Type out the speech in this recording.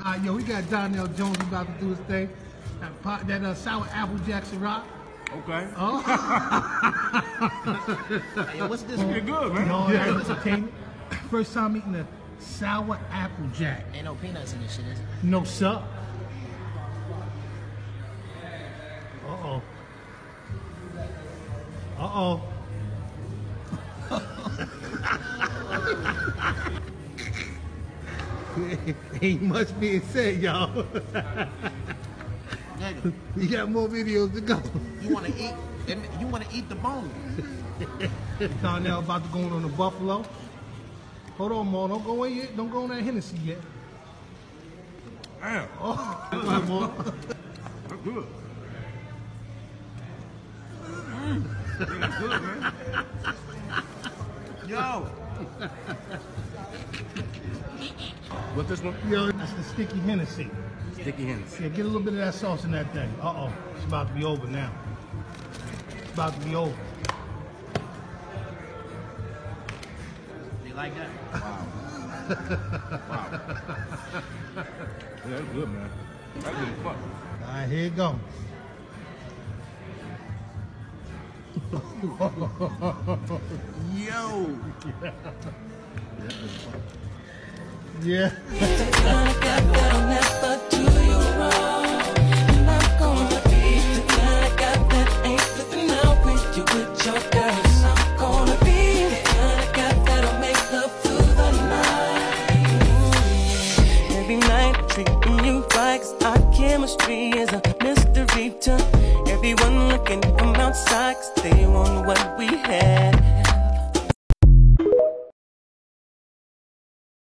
Yo, we got Donell Jones about to do his thing. That sour apple jack Ciroc. Okay. Oh. Hey, what's this? You're good, man. No, yeah. Entertainment. First time eating a sour apple jack. Ain't no peanuts in this shit, is it? No, sir. Uh-oh. Uh-oh. Ain't much being said, y'all. Nigga, You got more videos to go. you wanna eat? You wanna eat the bone? Donell about to go on the buffalo. Hold on, Mo. Don't go in yet. Don't go on that Hennessy yet. Damn. Oh, come on, Mo. That's good. That's good, man. Yo. What's this one? Yo, that's the sticky Hennessy. Sticky hands. Yeah, get a little bit of that sauce in that thing. Uh-oh. It's about to be over now. It's about to be over. You like that? Wow. Wow. Yeah, that's good, man. That's good as fuck. All right, here it go. Yo. Yeah. Chemistry is a mystery to everyone looking from outside, 'cause they want what we had.